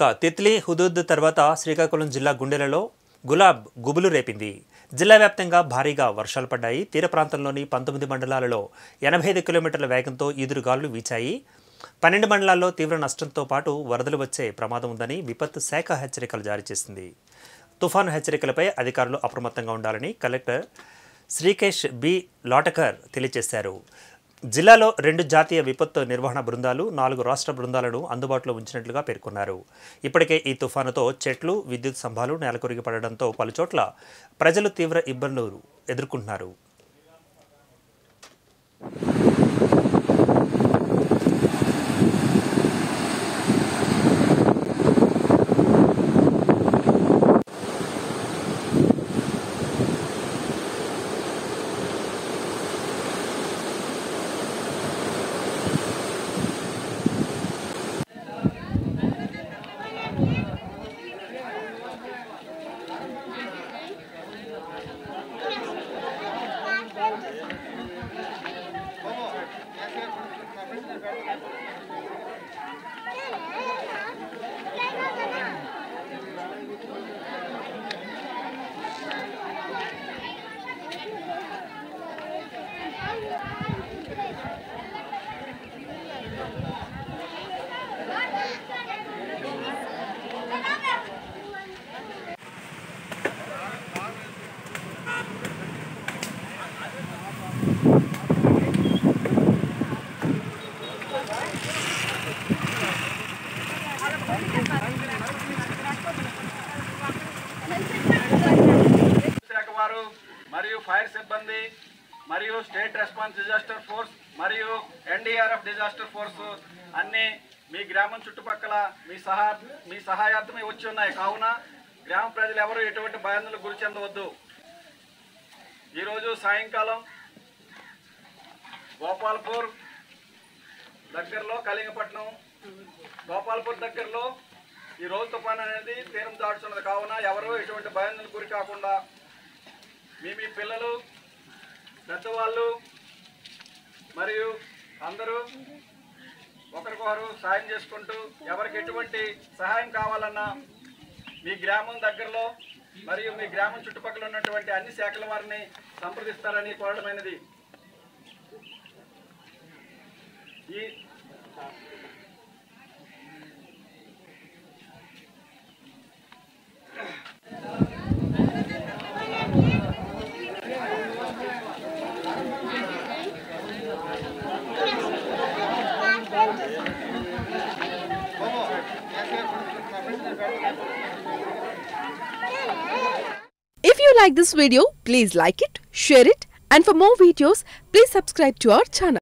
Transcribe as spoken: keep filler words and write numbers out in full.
ఇక తిత్లీ హుదూద్ తర్వాత శ్రీకాకుళం జిల్లా గుండెలలో గులాబ్ గుబులు రేపింది. జిల్లా వ్యాప్తంగా భారీగా వర్షాలు పడ్డాయి. తీర ప్రాంతంలోని పంతొమ్మిది మండలాలలో ఎనభై ఐదు కిలోమీటర్ల వేగంతో ఈదురుగాలులు వీచాయి. పన్నెండు మండలాల్లో తీవ్ర నష్టంతో పాటు వరదలు వచ్చే ప్రమాదం ఉందని విపత్తు శాఖ హెచ్చరికలు జారీ చేసింది. తుఫాను హెచ్చరికలపై అధికారులు అప్రమత్తంగా ఉండాలని కలెక్టర్ శ్రీకేష్ బి లాటకర్ తెలియజేశారు. జిల్లాలో రెండు జాతీయ విపత్తు నిర్వహణ బృందాలు, నాలుగు రాష్ట్ర బృందాలను అందుబాటులో ఉంచినట్లుగా పేర్కొన్నారు. ఇప్పటికే ఈ తుఫానుతో చెట్లు, విద్యుత్ స్తంభాలు నేలకొరిగి పడడంతో పలుచోట్ల ప్రజలు తీవ్ర ఇబ్బందులు ఎదుర్కొంటున్నారు. మరియు ఫైర్ సిబ్బంది మరియు స్టేట్ రెస్పాన్స్ డిజాస్టర్ ఫోర్స్ మరియు ఎన్డీఆర్ఎఫ్ డిజాస్టర్ ఫోర్స్ అన్నీ మీ గ్రామం చుట్టుపక్కల మీ సహా మీ సహాయార్థమే వచ్చి ఉన్నాయి. కావున గ్రామ ప్రజలు ఎవరు ఎటువంటి భయాందోళనకు గురి చెందవద్దు. ఈరోజు సాయంకాలం గోపాల్పూర్ దగ్గరలో కళింగపట్నం గోపాల్పూర్ దగ్గరలో ఈ రోజు తుఫాను అనేది తీరం దాటుతున్నది. కావున ఎవరు ఎటువంటి భయాందోళనకు గురి కాకుండా మీ మీ పిల్లలు, పెద్దవాళ్ళు మరియు అందరూ ఒకరికొకరు సాయం చేసుకుంటూ ఎవరికి ఎటువంటి సహాయం కావాలన్నా మీ గ్రామం దగ్గరలో మరియు మీ గ్రామం చుట్టుపక్కల ఉన్నటువంటి అన్ని శాఖల వారిని సంప్రదిస్తారని కోరడమైనది. ఈ If you like this video, please like it, share it, and for more videos, please subscribe to our channel.